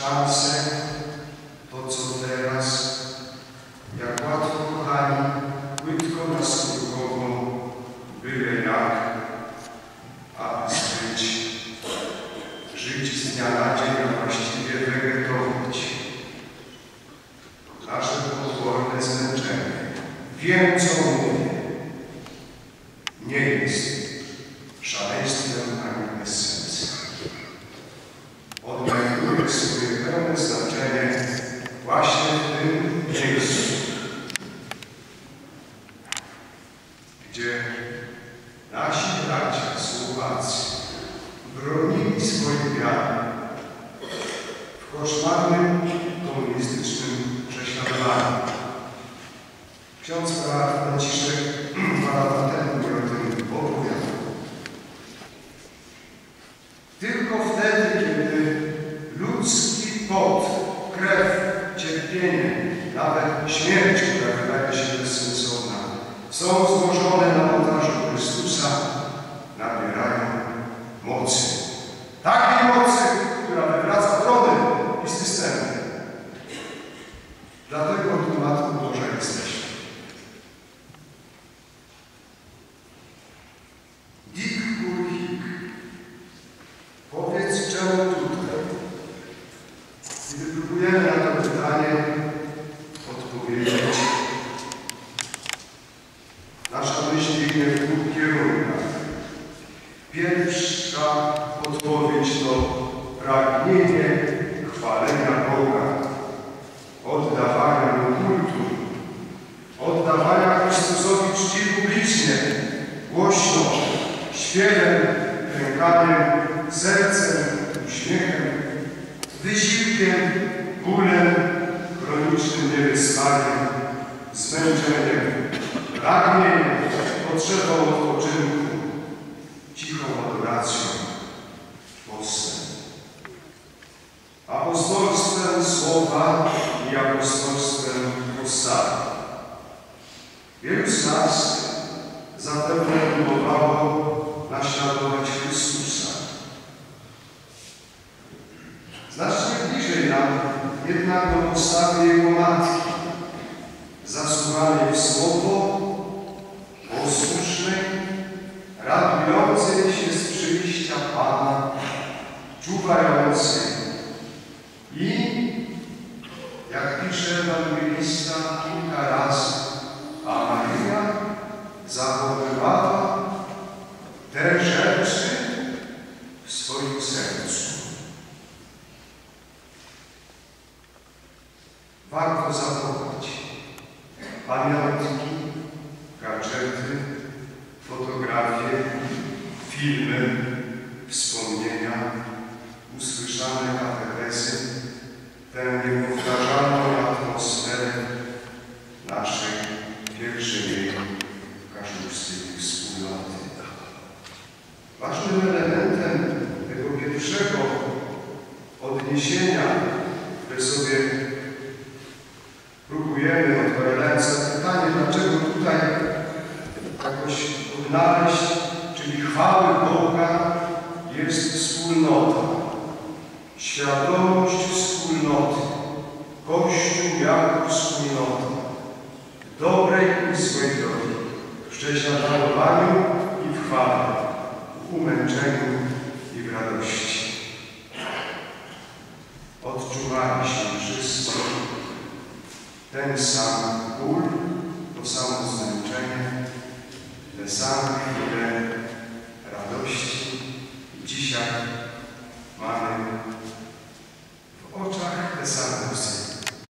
szansę, to co teraz, jak łatwo, kochani, płytko nas próbowo, byle jak, aby żyć z dnia na dzień, a właściwie wegetować. Nasze potworne zmęczenie. Wiem, co mówię. Nie jest szaleństwem ani bez sensu. Odnajduje swoje pełne znaczenie właśnie w tym miejscu, gdzie nasi bracia Słowacy bronili swojej wiary w koszmarnym komunistycznym prześladowaniu. Ksiądz Franciszek 2 lata temu mi o tym opowiadał. Tylko wtedy, kiedy ludzki pot, krew, cierpienie, nawet śmierć, która wydaje się bezsensowna, są złożone na ołtarzu Chrystusa, nabierają mocy. Takiej mocy, która wywraca trony i systemy. Dlatego tu Matko Boża jesteśmy. Powiedz, czemu tutaj? Kiedy próbujemy na to pytanie odpowiedzieć, nasza myśl biegnie w dwóch kierunkach. Pierwsza odpowiedź to pragnienie chwalenia Boga, oddawania Mu kultu, oddawania Chrystusowi czci publicznie, głośno, śpiewem, klękaniem, sercem, uśmiechem, wysiłkiem, bólem, chronicznym niewyspaniem, zmęczeniem, pragnieniem, potrzebą odpoczynku, cichą adoracją, postem. Apostolstwem słowa i apostolstwem postawy. Wielu z nas zapewne próbowało naśladować Chrystusa. Znacznie bliżej nam jednak do postawy Jego Matki, zasuwanej w słowo, posłusznej, radującej się z przyjścia Pana, czuwającej i, jak pisze ewangelista kilka razy, a Maryja zachowywała te rzeczy w swoim sercu. Warto zachować pamiątki, gadżety, fotografie, filmy, wspomnienia, usłyszane katechesy, tę niepowtarzalną atmosferę naszej pielgrzymiej kaszubskiej wspólnoty. Ważnym elementem tego pierwszego odniesienia, które sobie próbujemy, odpowiadając na pytanie, dlaczego tutaj jakoś odnaleźć, czyli chwały Boga, jest wspólnota. Świadomość wspólnoty. Kościół jako wspólnota. Dobrej i złej drogi. W prześladowaniu i w chwale. W umęczeniu i w radości. Odczuwaliśmy wszyscy ten sam ból, to samo zmęczenie, te same chwile